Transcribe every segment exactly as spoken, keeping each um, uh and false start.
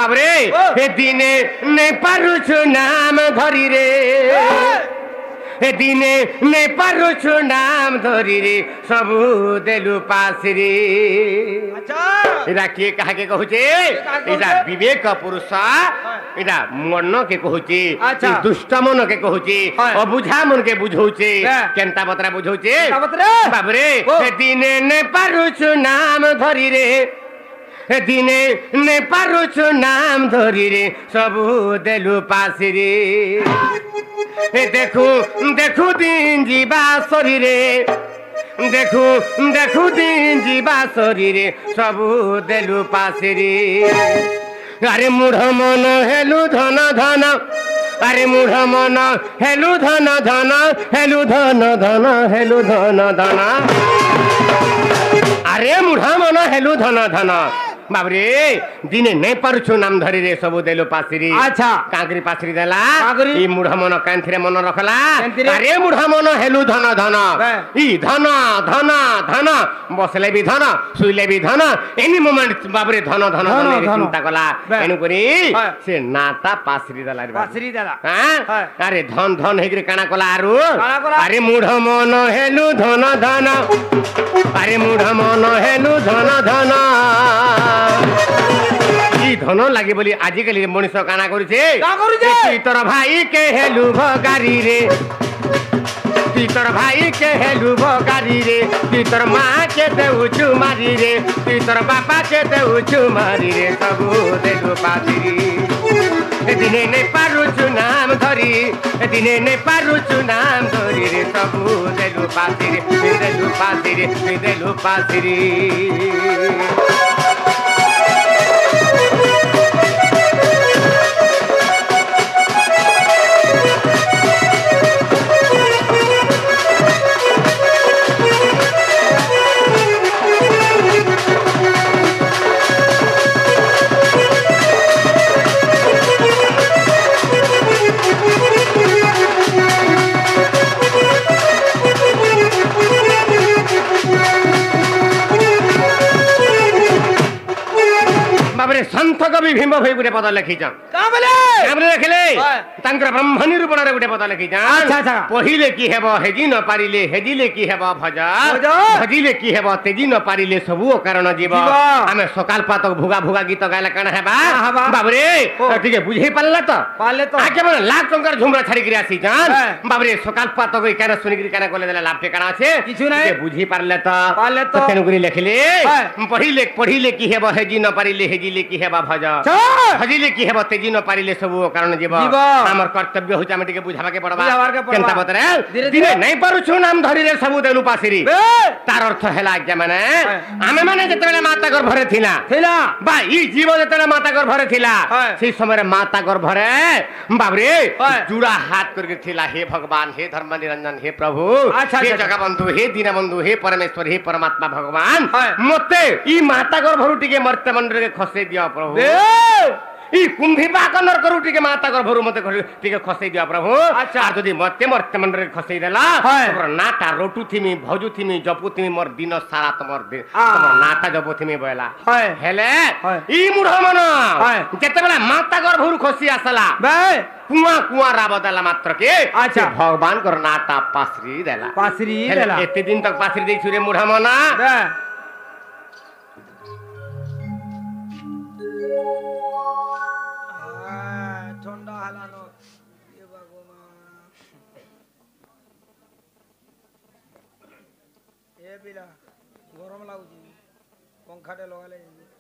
बाबरे हे दिने ने पारुछु नाम धरी रे हे दिने ने पारुछु नाम धरी रे सबु देलु पासरी। अच्छा इरा के कहा के कहूचे इरा विवेक पुरुष इरा मन के कहूचे अच्छा दुष्ट मन के कहूचे अबुझा मन के बुझौचे केनता बतरा बुझौचे बाबरे हे दिने ने पारुछु नाम धरी रे हे दिने ने पारुछु नाम धरी रे सबु देलु पासरी। हे देखु देखु दिन जीवा शरीरे देखु देखु दिन जीवा शरीरे सबु देलु पासरी। अरे मूढ़ मन हेलु धन धन अरे मूढ़ मन हेलु धन धन हेलु धन धन हेलु धन धन अरे मूढ़ मन हेलु धन धन बाबरे दिने नहीं पारुछु नाम धरी रे सबु देलु पासरी। अच्छा कांकरी पासरी देला ई मूढ़ मन कांथरे मन रखला अरे मूढ़ मन हेलु धन धन ई धन धन धन बसले भी धन सुइले भी धन एनी मोमेंट बाबरे धन धन धन चिंता कला एनु करी से नाता पासरी देला रे पासरी देला हां अरे धन धन हेकरे काना कला आरु अरे मूढ़ मन हेलु धन धन अरे मूढ़ मन हेलु धन धन ई धन लागे बोली आजिकली मनीष काना करुछे का करुछे तोर भाई के हेलु भगारी रे तोर भाई के हेलु भगारी रे तोर माँ के देउछु मारी रे तोर बापा के देउछु मारी रे सबु देलु पासरी। दिने ने पारुछु नाम धरी दिने ने पारुछु नाम धरी रे सबु देलु पासरी देलु पासरी देलु पासरी। संत कवि भीम भाई गुटे पद लिखी लिखिले ब्रह्म निरूपण गुटे पद लिखी पहिले कि हेब हेजी न पारिले हेजिले कि हेब भज भजिले कि हेब तेजी न पारिले सबु कारण जीव आमे सकाल पातक भुगा भुगा गीत गायला कण हेबा बाबरे ठीक है बुझे पारला तो पाले तो आके मन लाख टंकार झुमरा छाड़ी गिरी आसी जान बाबरे सकाल पातक ई काना सुनि गिरी काना कोले देला लाभ ठेकाना আছে किछु नै बुझी पारले तो पाले तो तेनु गुरी लिखिले पहिले पढ़िले कि हेब हेजी न पारिले हेजिले कि हेबा भज भजिले कि हेब तेजी न पारिले सबु कारण जीव हमर कर्तव्य होचा हम टिके बुझाबा के पड़बा केनता बतरे दिने नै पारुछु नाम धरि रे सबु देलु पासरी तार अर्थ हैला जे माने आमे माने जतले माता गर्भरे थिला थिला बा ई जीव जतले माता गर्भरे थिला से समय माता गर्भरे बाबरे जुड़ा हाथ करके थिला हे भगवान हे धर्म निरंजन हे प्रभु हे जगबंधु हे दीनबंधु हे परमेश्वर हे परमात्मा भगवान मते ई माता गर्भरु टिके मर्त्य मंडल के खसे दियो प्रभु ई कुंभी बाकनर करू टिके माता गर्भरु मते टिके खसे दियो प्रभु अच्छा जदी मते मर्त्य मंडल के खसे देला तोर नाटा रोटू थिमी भजू थिमी जपू थिमी मोर दिन सारा तमर दिन तमर नाटा जपू थिमी बयला हेले ई मुढ मन जते बेला माता गर्भरु खसी आसला बे कुआ कुआ राब देला मात्र के अच्छा भगवान कर नाटा पासरी देला पासरी देला एते दिन तक पासरी देई छुरे मुढ मन बे गरम लागुची पंखाटे लगाले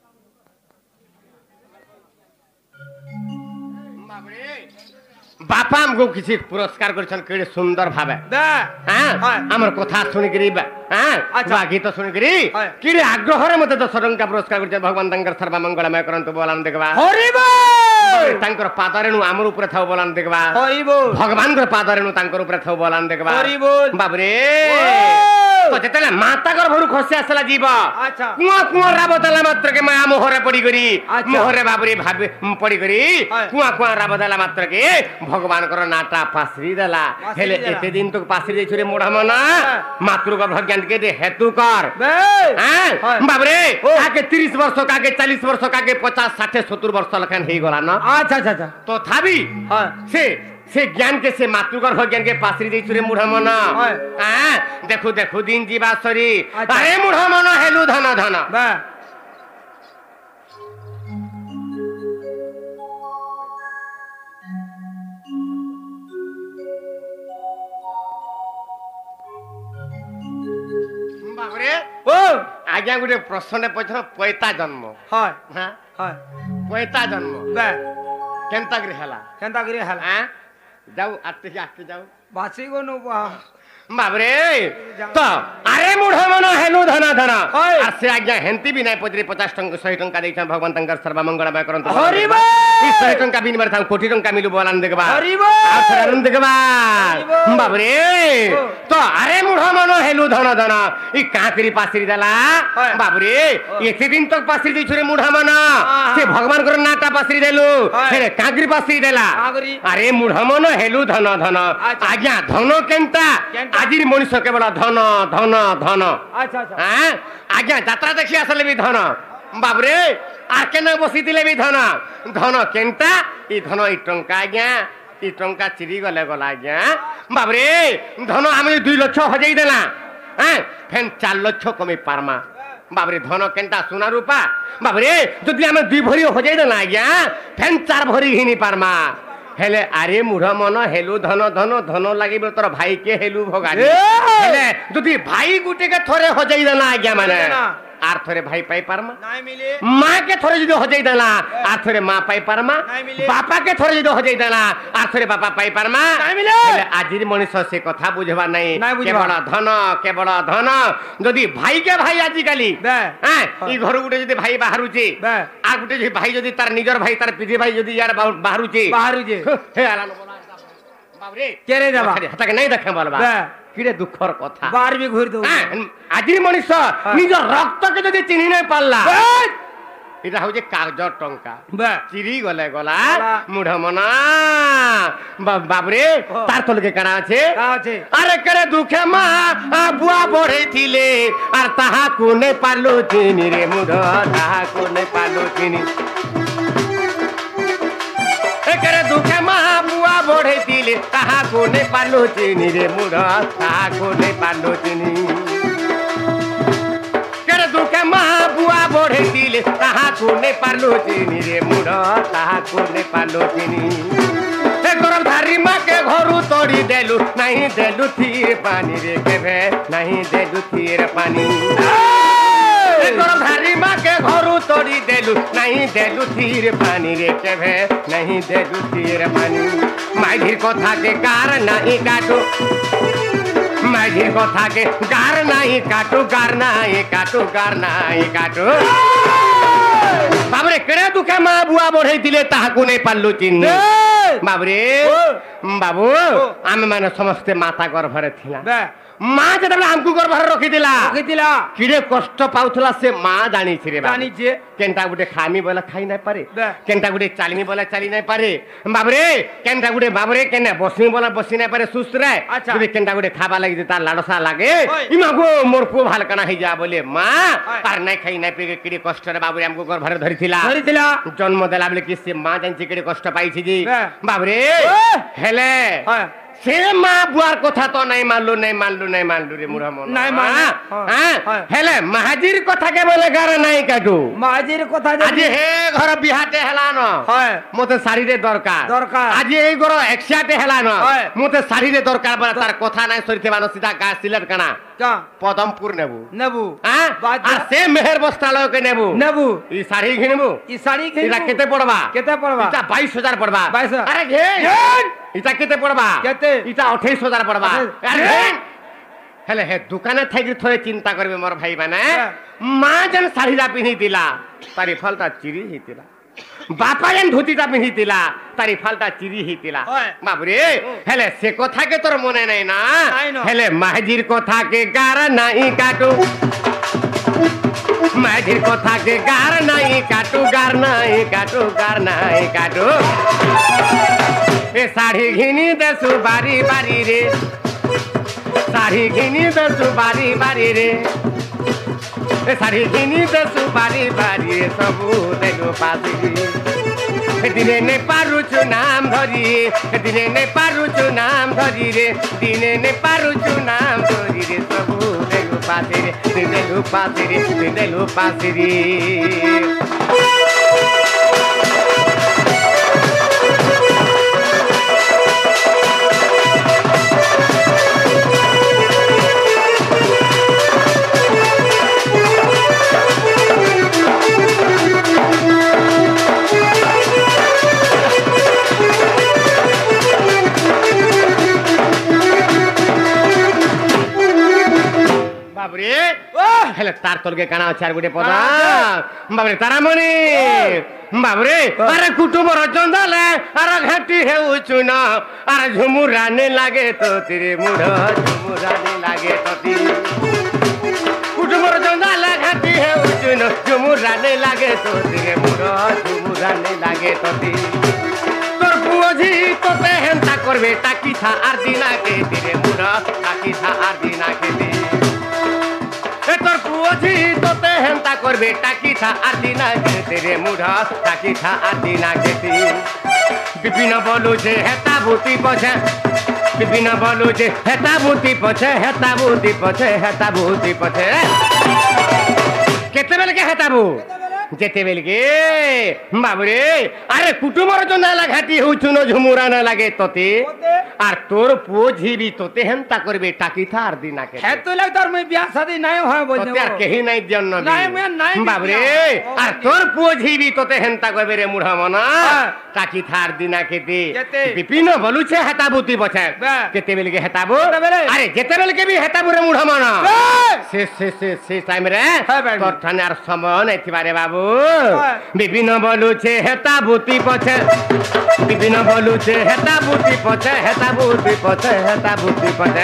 बापा हमको किसी पुरस्कार करछन केडे सुंदर भाबे हां हमर कथा सुनि करी हां अच्छा गीत सुनि करी केडे आग्रह रे मते दस टंका पुरस्कार करछन भगवान तंकर सर्व मंगलमय करंतु बोलान देखबा हरि बोल तंकर पादरेनु हमर ऊपर थाउ बोलान देखबा हरि बोल भगवान कर पादरेनु तंकर ऊपर थाउ बोलान देखबा हरि बोल बाबरे जेतले माता गर्भरु खसी आसला जीव कुआ कुआ राब देला मात्र के माया मोहरे पड़ी करी मोहरे बाबरी भाबे पड़ी करी कुआ कुआ राब देला मात्र के भगवान कर नाटा पासरी देला हेले एते दिन तक पासरी दे छुरे मोढ़ा मना मातृ गर्भ ज्ञान के दे हेतु कर हैं बाबरे काके तीस वर्ष काके चालीस वर्ष काके पचास साठ सत्तर वर्ष लखन हे गला ना अच्छा अच्छा अच्छा तो थाबी से से ज्ञान के से मातृगर्भ ज्ञान के पासरी दे छुरे मुढ़ा मना हां देखो देखो दिन जीवा सरी अरे मुढ़ा मना हेलु धन धन बाबरे ओ आज्ञा गुटे प्रश्न पछन पैता जन्म हां हां हां पैता जन्म बे केनता करे हला केनता करे हला हां जाऊ आते आते जाऊ बासी गोनु बाबरे तो अरे मुढ़ा मना हेनु धन धन आसे आज्ञा हेंती भी नै पजरी पचास टंका सौ टंका देछन भगवान तंकर सर्व मंगलमय करंत हरि बा ई सौ टंका बिन मर था कोटी टंका मिलु बोलान देखबा हरि बा आनंद देखबा बाबरे तो अरे मुढ़ा मना हेनु धन धन ई काकरी पासरी देला बाबरे एते दिन तक पासरी दै छरे मुढ़ा मना से भगवान कर नाटा पासरी देलु हे काकरी पासरी देला अरे मुढ़ा मना हेलु धन धन आज्ञा धन केनता आजिर मनुष्य केवल धन धन धन अच्छा अच्छा हां आज्ञा यात्रा देखि आसले भी धन बाबरे आ केना बसी दिले भी धन धन केनता ई धन ई टंका आज्ञा ई टंका चिरी गले गला आज्ञा बाबरे धन हम दो लाख हजई देला हां फेन चार लाख कमे पारमा बाबरे धन केनता सोना रूपा बाबरे जदि हम दुई भरी हजई देला आज्ञा फेन चार भरी हिनी पारमा हेले अरे मुढ़ा मन हेलु धन धन धन लागी तोर भाई के हेलु भगानी हेले जदि भाई गुटे के थोरे हजई देला आज्ञा माने आर थोरे भाई पाई पारमा नाही मिले मां के थोरे जदि हजई देला आर थोरे मां पाई पारमा बापा के थोरे जदि हजई देला आर थोरे बापा पाई पारमा नाही मिले हेले आजिर मनुष्य से कथा बुझवा नहीं केवल धन केवल धन जदि भाई के भाई आजि काली हैं ई घर गुटे जदि भाई बाहरुची आ गुटे जे भाई जदि तार निजर भाई तार पिजी भाई जदि यार बाहरुची बाहरुची हे आलानो बोला बाबरे केरे जाबा हता के नहीं देखे बोलबा किरे दुखर कथा बार भी घुर दो आजिर मनुष्य निज रक्त के जदि चिन्हि नै पाल्ला इटा हो जे कागज टंका चिरी गले गला मुढ़ा मना बाबरे तार तल के काना আছে अरे करे दुखे मा बुआ बढ़े थिले आर ताहा कोने पालो चिनी रे मुढ़ा ताहा कोने पालो चिनी ए करे दुखे मा बुआ बढ़े थिले ताहा कोने पालो चिनी रे मुढ़ा ताहा कोने पालो चिनी दुखे महा बुआ बढ़े दिले ताहा कोने पालो चिनी रे मुढ़ा ताहा कोने पालो चिनी हे गरम धारी माँ के घरू तोड़ी देलु नहीं देलु थीर पानी रे केभे नहीं देलु थीर पानी हे गरम धारी माँ के घरू तोड़ी देलु नहीं देलु थीर पानी रे केभे नहीं देलु थीर पानी माइधीर कथा के कार नहीं काटो माइधीर कथा के गार नहीं काटो गार नहीं काटो गार नहीं काटो बाबरे केड़े दुखे मां बुआ बढ़े दिले ताहाकू नहीं पाल्लु चिन्नी बाबरे बाबू आमे माने समस्त माता गर्भरे थिला मां जदला हमकू गर्भरे रखि दिला रखि दिला किडे कष्ट पाउथला से मां जानी छि रे जानी जे केनटा गुटे खामी बोला खाई नै पारे केनटा गुटे चालिमी बोला चाली नै पारे बाबरे केनटा गुटे बाबरे केने बसमी बोला बसी नै पारे सुस्त रे जदि केनटा गुटे खाबा लागि तार लाडसा लागे इमागो मोर पु भाल कना हे जा बोले मां तार नै खाई नै पेगे किडे कष्ट रे बाबरे हमकू गर्भरे धरिथिला धरिथिला जन्म देला बोले किसे मां जानि किडे कष्ट पाई छि जी बाबरे हेले से मां बुआर कथा तो नहीं मानलु नहीं मानलु नहीं मानलु रे मुढ़ा मन नहीं मान हां हेले महाजीर कथा के बोले गार नहीं काटू महाजीर कथा आज हे घर बिहाटे हेला न मते साड़ी रे दरकार दरकार आज ए घर एक्साटे हेला न मते साड़ी रे दरकार बला तार कथा नहीं सरिते मान सीधा गा सिलेट कना का पदमपुर नेबू नेबू हां आ से मेहर बस्त्रालय के नेबू नेबू ई साड़ी घिनबू ई साड़ी घिनबू इला केते पड़बा केते पड़बा इटा बाईस हजार पड़बा बाईस अरे घे इटा केते पड़बा केते इटा अट्ठाईस हजार पड़बा अरे हेले हे दुकाने थाकी थोड़े चिंता करबे मोर भाई माने मां जन साड़ीरा पिनी दिला तारी फलता चिरी हितिला बापा जेन धोतीटा पिंधितिला तारी फालटा चिरी हितिला बाबरे हेले से कथा के तोर मने नै ना हेले माहजीर कथा के गार नाही काटू माहजीर कथा के गार नाही काटू गार नाही काटू गार नाही काटू ए साड़ी घिनी दसु बारी बारी रे साड़ी घिनी दसु बारी बारी रे ए साड़ी घिनी दसु बारी बारी रे सबू देलु पासी दिने ने पारुछु नाम धरी दिने ने पारुछु नाम धरी रे दिने ने पारुछु नाम धरी रे सबू देलु पासी रे देलु पासी रे देलु पासी रे बाबरे हेले तार तलगे काना चार गुटे पदा बाबरे तारामणि बाबरे अरे कुटुंबर चंदाले अरे घाटी हेउछु न अरे झुमुराने लागे तो तेरे मुढ झुमुराने लागे तो ती कुटुंबर चंदाले घाटी हेउछु न झुमुराने लागे तो तेरे मुढ झुमुराने लागे तो ती तोर पुओझी तोते हेंता करबे टाकी था आर दिना के तेरे मुढ टाकी था आर दिना के ती तोर पुओझी तोते हेंता करबे टाकी था आदिना के तेरे मुढा टाकी था आदिना के ती विपिन बोलू जे हेता भूति पछे विपिन बोलू जे हेता भूति पछे हेता भूति पछे हेता भूति पछे केते बेल के हेता भू जेते बेल के बाबरे अरे कुटुंबर चंदाला घाटी होछु न झुमुरा न लागे तोते आर तोर पुओझी भी तोते हेंता करबे टाकी था आर दिना के हे तो लग तोर में बियाह शादी नहीं होय बोल तोते आर केही नहीं जन्न नहीं मैं नहीं बाबरे आर तोर पुओझी भी तोते हेंता करबे रे मुढा मना टाकी था आर दिना के ती विपिन बोलू छे हेता भूति पछे केते बेल के हेता बो अरे जेते बेल के भी हेता बुरे मुढा मना से से से से टाइम रे तोर थाने आर समय नै थिबा रे बाबू विपिन बोलू छे हेता भूति पछे विपिन बोलू छे हेता भूति पछे हेता भूति पछे हेता भूति पछे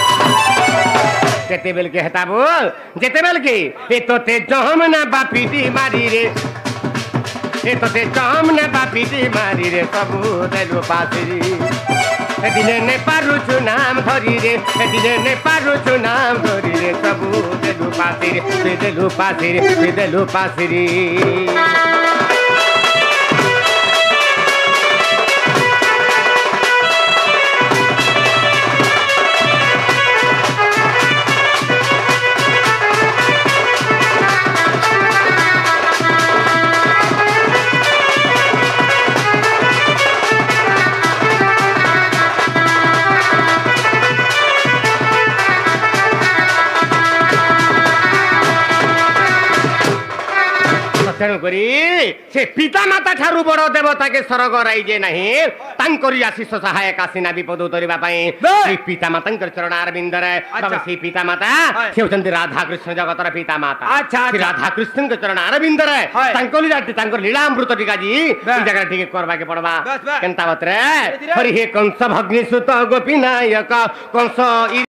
केते बेल के हेता बोल जेते बेल के ए तोते जहम ना बापीटी मारी रे ए तोते जहम ना बापीटी मारी रे सबू देलु पासी ए दिने ने पारुछु नाम धरी रे ए दिने ने पारुछु नाम धरी रे सबू देलु पासी रे देलु पासी रे देलु पासी रे तेणु करी से पिता माता ठारू बड़ देवता के स्वर्ग राइजे नहीं तांकरी आशीष सहायक आसीना विपद उतरिबा पई श्री पिता माता चरण अरविंद रे बाबा श्री पिता माता से होचंती राधा कृष्ण जगतर पिता माता अच्छा श्री राधा कृष्ण के चरण अरविंद रे तांकली जाति तांकर लीलामृत टीका जी ई जगह ठीक करबा के पड़बा केनता बतरे हरि हे कंस भग्नि सुत गोपीनायक कंस